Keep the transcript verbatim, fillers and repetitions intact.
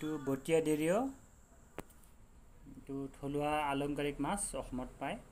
এইটো বটিয়া দেৰিয়, এইটো থলুৱা আলংকাৰিক মাছ, অসমত পায়।